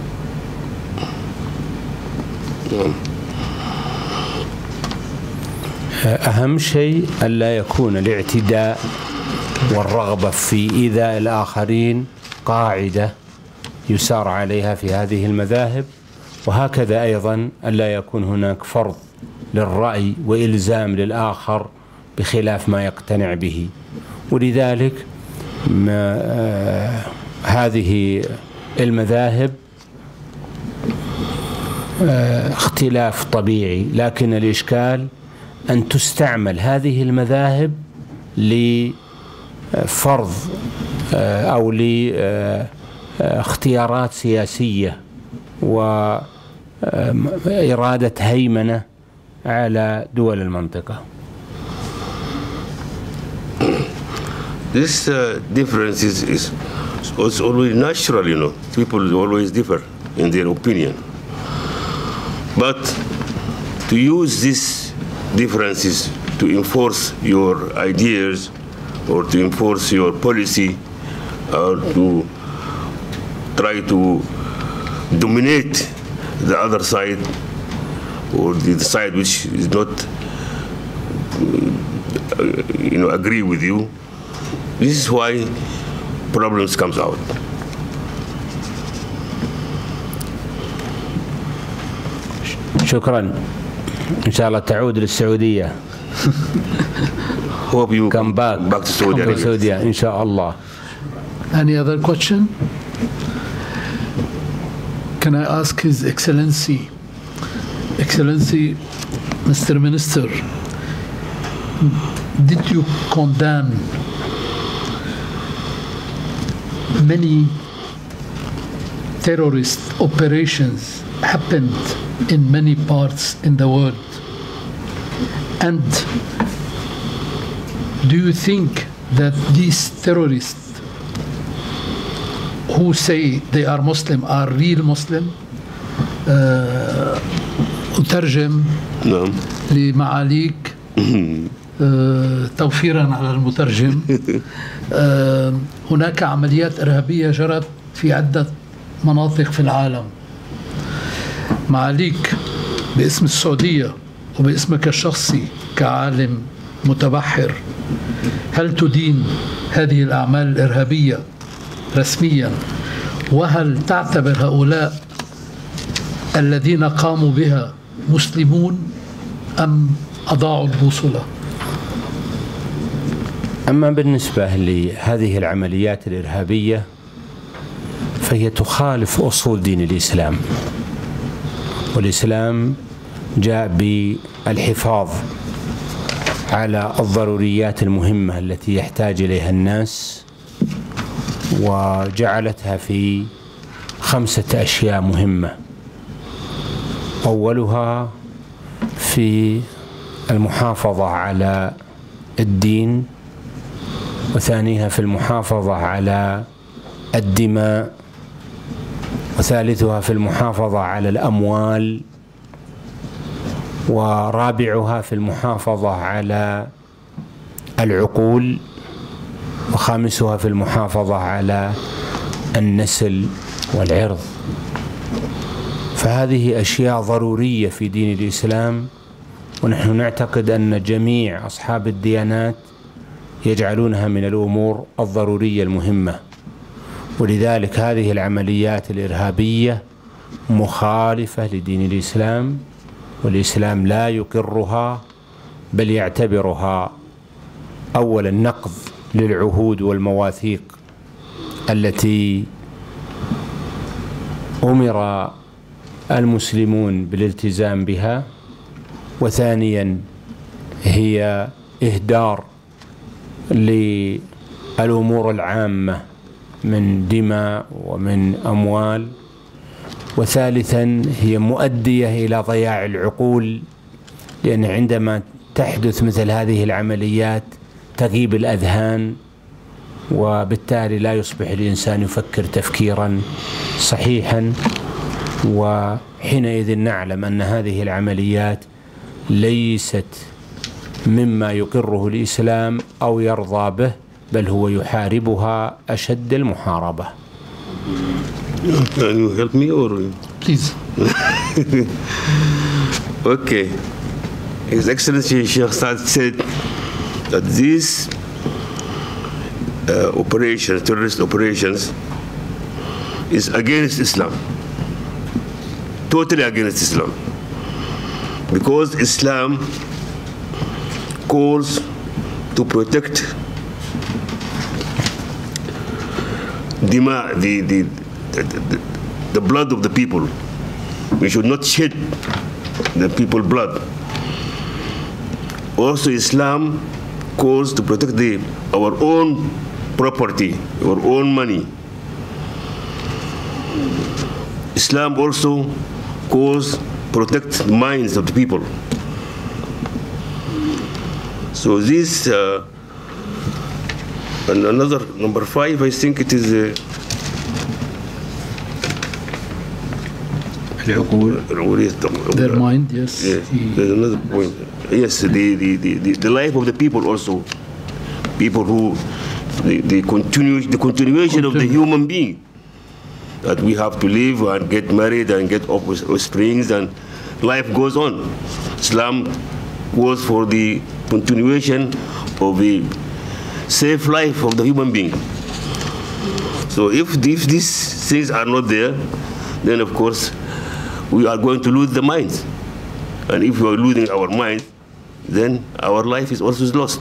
Speaker 3: أهم شيء ألا يكون الاعتداء والرغبة في إيذاء الآخرين قاعدة يسار عليها في هذه المذاهب، وهكذا أيضا ألا يكون هناك فرض للرأي وإلزام للآخر بخلاف ما يقتنع به. ولذلك ما آه هذه المذاهب آه اختلاف طبيعي، لكن الإشكال أن تستعمل هذه المذاهب لفرض آه أو لاختيارات سياسية وإرادة هيمنة على دول المنطقة.
Speaker 2: This uh, difference is, is it's always natural, you know. People always differ in their opinion. But to use these differences to enforce your ideas or to enforce your policy or to try to dominate the other side or the side which is not, you know, agree with you. This is why problems comes out.
Speaker 3: شكرا. إن شاء الله تعود للسعودية.
Speaker 2: Hope you
Speaker 3: come back,
Speaker 2: back to Saudi Arabia.
Speaker 3: Saudi, إن شاء الله.
Speaker 1: Any other question? Can I ask His Excellency, Excellency, Mister Minister, did you condemn many terrorist operations happened in many parts in the world? And do you think that these terrorists who say they are Muslim are real Muslim? uh, أترجم
Speaker 2: نعم.
Speaker 1: لمعاليك uh, توفيرا على المترجم. uh, هناك عمليات إرهابية جرت في عدة مناطق في العالم. معاليك باسم السعودية وباسمك الشخصي كعالم متبحر، هل تدين هذه الأعمال الإرهابية رسميا؟ وهل تعتبر هؤلاء الذين قاموا بها مسلمون أم أضاعوا البوصلة؟
Speaker 3: أما بالنسبة لهذه العمليات الإرهابية فهي تخالف أصول دين الإسلام، والإسلام جاء بالحفاظ على الضروريات المهمة التي يحتاج إليها الناس، وجعلتها في خمسة أشياء مهمة. أولها في المحافظة على الدين، وثانيها في المحافظة على الدماء، وثالثها في المحافظة على الأموال، ورابعها في المحافظة على العقول، وخامسها في المحافظة على النسل والعرض. فهذه أشياء ضرورية في دين الإسلام، ونحن نعتقد أن جميع أصحاب الديانات يجعلونها من الأمور الضرورية المهمة، ولذلك هذه العمليات الإرهابية مخالفة لدين الإسلام، والإسلام لا يقرها بل يعتبرها أولا نقض للعهود والمواثيق التي أمر المسلمون بالالتزام بها، وثانيا هي إهدار للأمور العامة من دماء ومن أموال، وثالثا هي مؤدية إلى ضياع العقول، لأن عندما تحدث مثل هذه العمليات تغيب الأذهان، وبالتالي لا يصبح الإنسان يفكر تفكيرا صحيحا. وحينئذ نعلم أن هذه العمليات ليست مما يقره الإسلام أو يرضى به، بل هو يحاربها أشد المحاربة.
Speaker 2: Can you help me or?
Speaker 1: Please.
Speaker 2: Okay. His Excellency Sheikh Saad said that these uh, operations, terrorist operations, is against Islam. Totally against Islam. Because Islam calls to protect dima, the, the, the, the blood of the people. We should not shed the people's blood. Also, Islam calls to protect the, our own property, our own money. Islam also calls protect the minds of the people. So this, uh, and another, number five, I think it is uh,
Speaker 1: their mind, yes.
Speaker 2: Yes, there's another point. Yes, the, the, the, the life of the people also. People who, the, the, continue, the continuation Continue. of the human being. That we have to live and get married and get offsprings, and life goes on. Islam was for the continuation of the safe life of the human being. So if, if these things are not there, then of course we are going to lose the minds. And if we are losing our minds, then our life is also lost.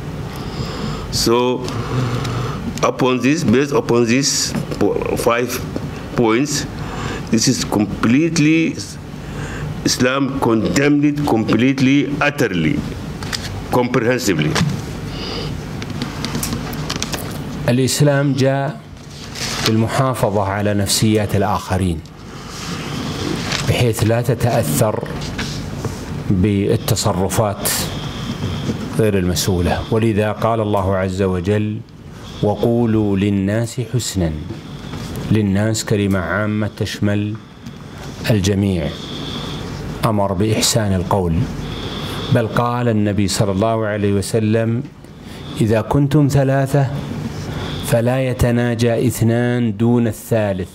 Speaker 2: So upon this, based upon these five points, this is completely, Islam condemned it completely, utterly, comprehensively.
Speaker 3: الإسلام جاء بالمحافظة على نفسيات الآخرين بحيث لا تتأثر بالتصرفات غير المسؤولة. ولذا قال الله عز وجل: وقولوا للناس حسنا. للناس كلمة عامة تشمل الجميع، أمر بإحسان القول. بل قال النبي صلى الله عليه وسلم: إذا كنتم ثلاثة فلا يتناجى اثنان دون الثالث،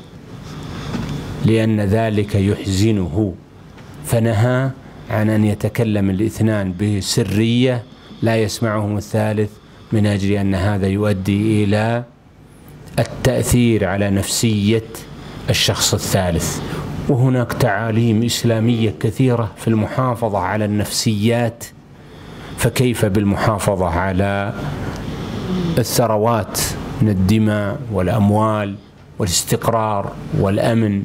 Speaker 3: لأن ذلك يحزنه، فنهى عن أن يتكلم الاثنان بسرية لا يسمعهم الثالث، من أجل أن هذا يؤدي إلى التأثير على نفسية الشخص الثالث. وهناك تعاليم إسلامية كثيرة في المحافظة على النفسيات، فكيف بالمحافظة على الثروات من الدماء والأموال والاستقرار والأمن.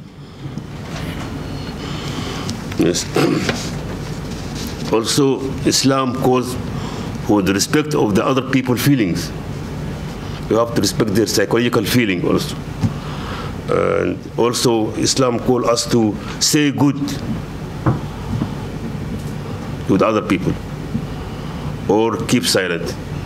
Speaker 2: Yes. Also, Islam calls for the respect of the other people's feelings. You have to respect their psychological feeling also. And also, Islam calls us to say good with other people or keep silent.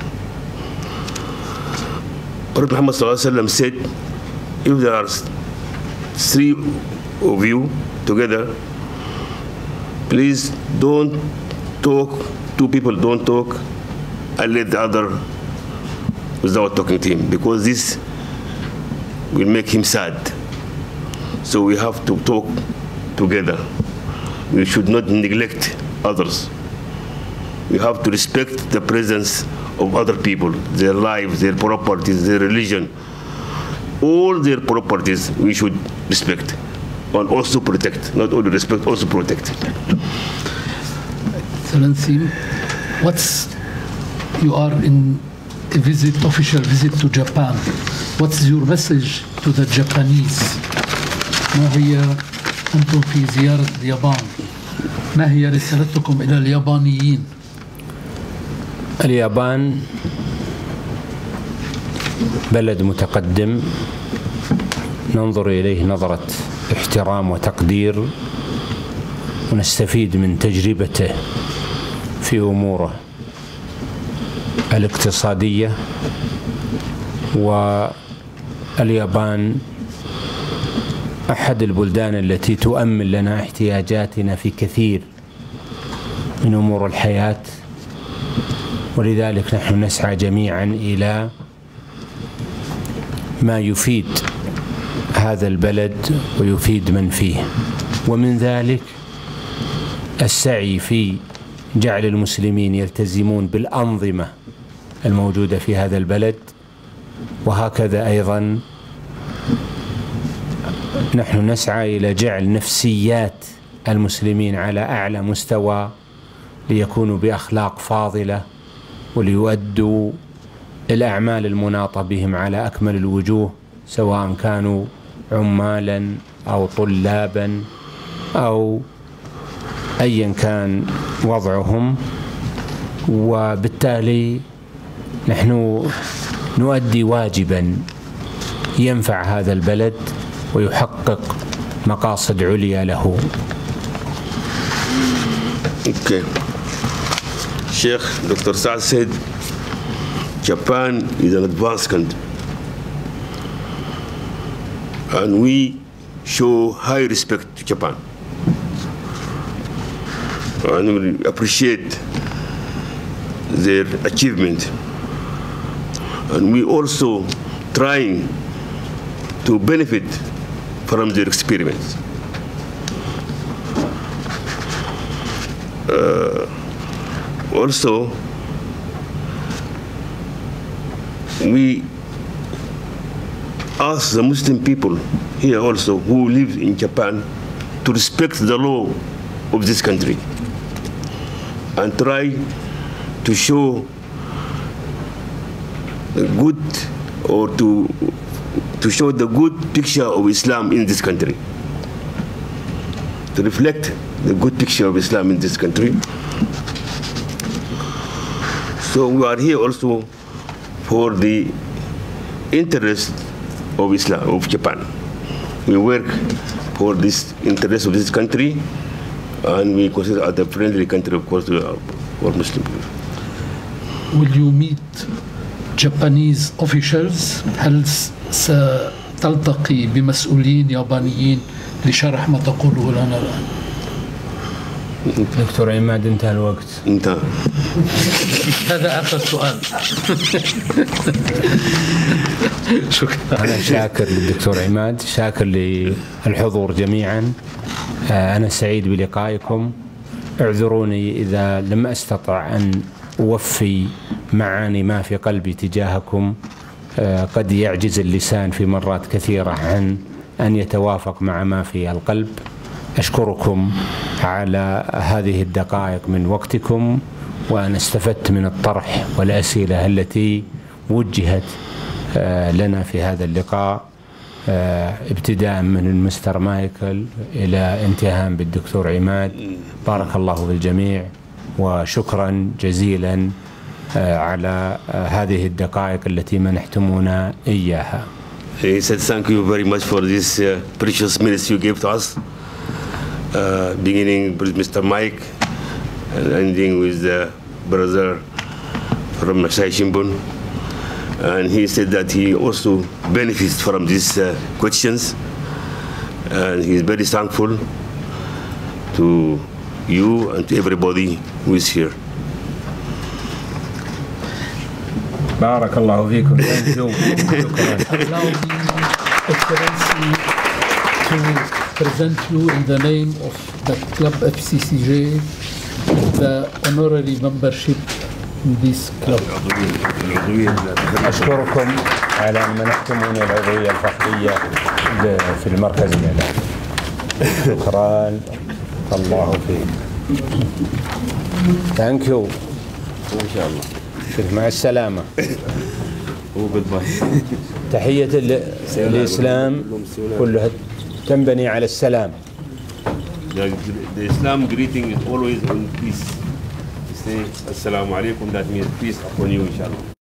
Speaker 2: Prophet Muhammad sallallahu alaihi wasallam said, if there are three of you together, please don't talk, two people don't talk, and let the other without talking to him, because this will make him sad. So we have to talk together. We should not neglect others. We have to respect the presence of other people, their lives, their properties, their religion. All their properties we should respect and also protect. Not only respect, also protect.
Speaker 1: Excellency, what's you are in a visit, official visit to Japan. What's your message to the Japanese? ما هي أنتم في زيارة اليابان؟ ما هي رسالتكم إلى اليابانيين؟
Speaker 3: اليابان بلد متقدم ننظر إليه نظرة احترام وتقدير، ونستفيد من تجربته في أموره الاقتصادية. واليابان أحد البلدان التي تؤمن لنا احتياجاتنا في كثير من أمور الحياة، ولذلك نحن نسعى جميعا إلى ما يفيد هذا البلد ويفيد من فيه، ومن ذلك السعي في جعل المسلمين يلتزمون بالأنظمة الموجودة في هذا البلد. وهكذا أيضا نحن نسعى إلى جعل نفسيات المسلمين على أعلى مستوى، ليكونوا بأخلاق فاضلة وليؤدوا الأعمال المناطة بهم على أكمل الوجوه، سواء كانوا عمالا أو طلابا أو أيا كان وضعهم. وبالتالي نحن نؤدي واجبا ينفع هذا البلد ويحقق مقاصد عليا له.
Speaker 2: Okay. Sheikh Doctor Saad said Japan is an advanced country, and we show high respect to Japan, and we appreciate their achievement, and we also trying to benefit from their experiments. Uh, also, we ask the Muslim people here also who live in Japan to respect the law of this country and try to show the good or to to show the good picture of Islam in this country, to reflect the good picture of Islam in this country. So we are here also for the interest of Islam, of Japan. We work for this interest of this country, and we consider it a friendly country, of course, for Muslims.
Speaker 1: will you meet Japanese officials؟ هل ستلتقي بمسؤولين يابانيين لشرح ما تقوله لنا الآن؟
Speaker 3: دكتور عماد انتهى الوقت.
Speaker 2: انتهى.
Speaker 1: هذا آخر سؤال. شكرا.
Speaker 3: أنا شاكر للدكتور عماد، شاكر للحضور جميعا. أنا سعيد بلقائكم. اعذروني إذا لم أستطع أن أوفي معاني ما في قلبي تجاهكم. قد يعجز اللسان في مرات كثيرة عن أن يتوافق مع ما في القلب. أشكركم على هذه الدقائق من وقتكم، وأنا استفدت من الطرح والأسئلة التي وجهت لنا في هذا اللقاء، ابتداء من المستر مايكل إلى انتهاء بالدكتور عماد. بارك الله في الجميع، وشكرا جزيلا على هذه الدقائق التي منحتمونا إياها.
Speaker 2: He said thank you very much for this uh, precious minutes you gave to us, uh, beginning with Mister Mike and ending with the brother from Masai Shimbun. And he said that he also benefits from these uh, questions, and he's very thankful to you and to everybody who is here.
Speaker 3: بارك الله فيكم.
Speaker 1: Allow me, Excellency, to present you in the name of the Club F C C J the honorary membership in this club.
Speaker 3: أشكركم على أن منحتموني العضوية الفخرية في المركز الإعلامي. شكرا. الله فيك. ثانك يو.
Speaker 2: إن شاء الله.
Speaker 3: مع السلامة. تحية الإسلام كلها تنبني على السلام.
Speaker 2: The, the Islam greeting is always on peace. You say Assalamu alaikum, that means peace upon you, inshallah.